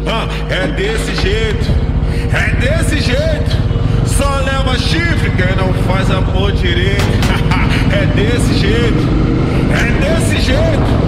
É desse jeito, é desse jeito. Só leva chifre quem não faz amor direito. É desse jeito, é desse jeito.